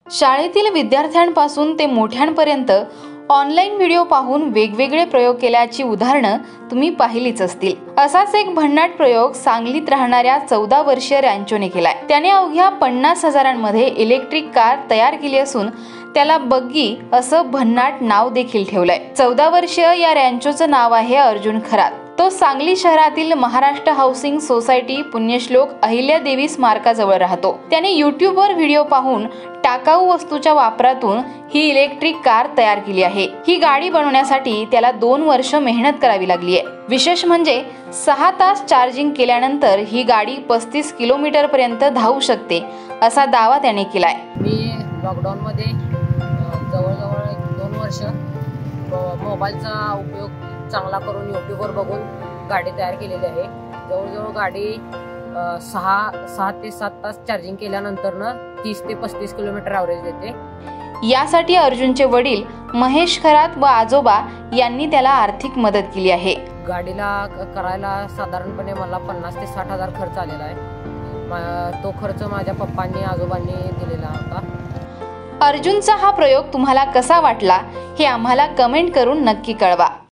शाळेतील विद्यार्थ्यांपासून ते मोठ्यांपर्यंत ऑनलाईन व्हिडिओ पाहून वेगवेगळे प्रयोग केल्याची उदाहरणं तुम्ही पाहिलीच असतील। असाच एक भन्नाट प्रयोग सांगलीत राहणाऱ्या 14 वर्षीय रॅन्चोने केलाय। त्याने अवघ्या 50,000मध्ये इलेक्ट्रिक कार तयार केली असून त्याला बग्गी असं भन्नाट नाव देखील ठेवलंय। 14 वर्षीय या रॅन्चोचं नाव आहे अर्जुन खरात। तो सांगली शहरातील महाराष्ट्र हाऊसिंग सोसायटी पुण्यश्लोक अहिल्यादेवी स्मारकाजवळ राहतो। त्याने यूट्यूबवर व्हिडिओ पाहून टाकाऊ वस्तूच्या वापरातून ही इलेक्ट्रिक कार तयार केली आहे। ही गाडी बनवण्यासाठी त्याला 2 वर्ष मेहनत करावी लागली आहे। विशेष म्हणजे 6 तास चार्जिंग केल्यानंतर ही गाडी 35 किलोमीटर पर्यंत धावू शकते असा दावा त्याने केलाय। मी लॉकडाऊन मध्ये जवळजवळ 2 वर्ष मोबाईलचा उपयोग चांगला करून यूट्यूबवर बघून गाडी तयार केलेली आहे। जवळजवळ गाडी 6 ते 7 तास चार्जिंग केल्यानंतर 30 ते 35 किलोमीटर ॲव्हरेज देते। यासाठी अर्जुनचे वडील महेश खरात व आजोबा यांनी त्याला आर्थिक मदत केली आहे। गाडीला करायला साधारणपणे मला 50 ते 60 हजार खर्च आलेला आहे। तो खर्च माझ्या पप्पांनी आजोबांनी दिलेला होता। अर्जुनचा हा प्रयोग तुम्हाला कसा वाटला हे आम्हाला कमेंट करून नक्की कळवा।